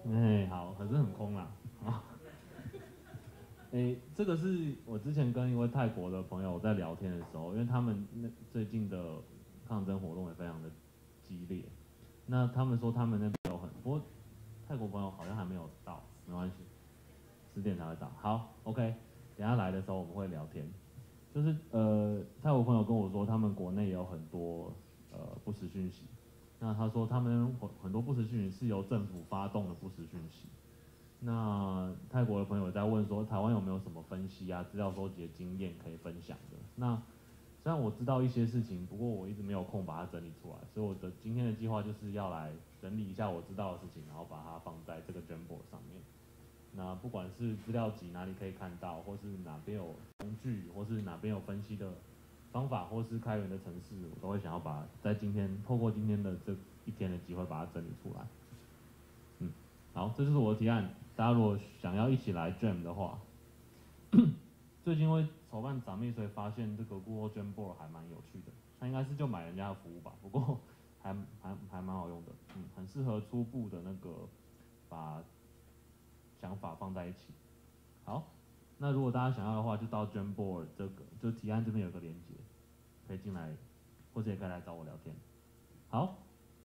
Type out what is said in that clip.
好，可是很空啦。好，这个是我之前跟一位泰国的朋友在聊天的时候，因为他们最近的抗争活动也非常的激烈。那他们说他们那边有不过泰国朋友好像还没有到，没关系，10点才会到。好，OK，等下来的时候我们会聊天。就是泰国朋友跟我说，他们国内也有很多不实讯息。那他说他们很多不实讯息是由政府发动的不实讯息。那泰国的朋友在问说，台湾有没有什么分析啊、资料收集的经验可以分享的？那虽然我知道一些事情，不过我一直没有空把它整理出来，所以我的今天的计划就是要来整理一下我知道的事情，然后把它放在这个 Jamboard 上面。那不管是资料集哪里可以看到，或是哪边有工具，或是哪边有分析的方法，或是开源的程式，我都会想要把在透过今天的这一天的机会把它整理出来。好，这就是我的提案。大家如果想要一起来 Jam 的话，最近会筹办展面，所以发现这个 Google Jamboard 还蛮有趣的。它应该是就买人家的服务吧，不过还蛮好用的，很适合初步的那个把想法放在一起。好，那如果大家想要的话，就到 Jamboard 这个就提案这边有个连接，可以进来，或者也可以来找我聊天。好，